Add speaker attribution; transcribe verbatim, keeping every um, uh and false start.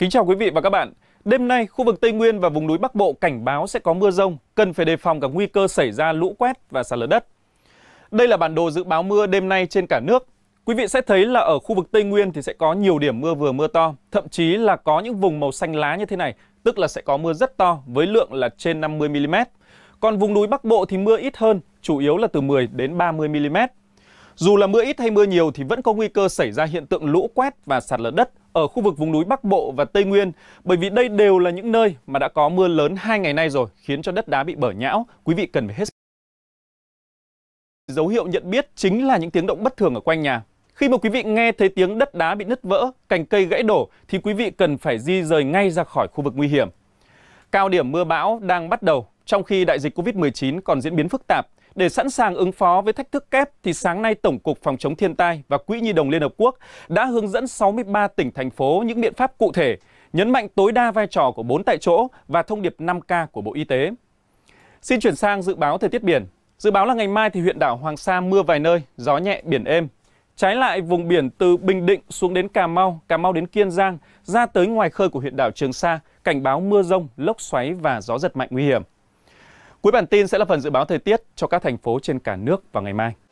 Speaker 1: Kính chào quý vị và các bạn. Đêm nay, khu vực Tây Nguyên và vùng núi Bắc Bộ cảnh báo sẽ có mưa rông, cần phải đề phòng các nguy cơ xảy ra lũ quét và sạt lở đất. Đây là bản đồ dự báo mưa đêm nay trên cả nước. Quý vị sẽ thấy là ở khu vực Tây Nguyên thì sẽ có nhiều điểm mưa vừa mưa to, thậm chí là có những vùng màu xanh lá như thế này, tức là sẽ có mưa rất to với lượng là trên năm mươi mi-li-mét. Còn vùng núi Bắc Bộ thì mưa ít hơn, chủ yếu là từ mười đến ba mươi mi-li-mét. Dù là mưa ít hay mưa nhiều thì vẫn có nguy cơ xảy ra hiện tượng lũ quét và sạt lở đất ở khu vực vùng núi Bắc Bộ và Tây Nguyên, bởi vì đây đều là những nơi mà đã có mưa lớn hai ngày nay rồi, khiến cho đất đá bị bở nhão. Quý vị cần phải hết sức. Dấu hiệu nhận biết chính là những tiếng động bất thường ở quanh nhà. Khi mà quý vị nghe thấy tiếng đất đá bị nứt vỡ, cành cây gãy đổ thì quý vị cần phải di rời ngay ra khỏi khu vực nguy hiểm. Cao điểm mưa bão đang bắt đầu trong khi đại dịch Covid mười chín còn diễn biến phức tạp. Để sẵn sàng ứng phó với thách thức kép thì sáng nay Tổng cục Phòng chống thiên tai và Quỹ Nhi đồng Liên Hợp Quốc đã hướng dẫn sáu mươi ba tỉnh, thành phố những biện pháp cụ thể, nhấn mạnh tối đa vai trò của bốn tại chỗ và thông điệp năm K của Bộ Y tế. Xin chuyển sang dự báo thời tiết biển. Dự báo là ngày mai thì huyện đảo Hoàng Sa mưa vài nơi, gió nhẹ biển êm. Trái lại, vùng biển từ Bình Định xuống đến Cà Mau, Cà Mau đến Kiên Giang, ra tới ngoài khơi của huyện đảo Trường Sa, cảnh báo mưa rông, lốc xoáy và gió giật mạnh nguy hiểm. Cuối bản tin sẽ là phần dự báo thời tiết cho các thành phố trên cả nước vào ngày mai.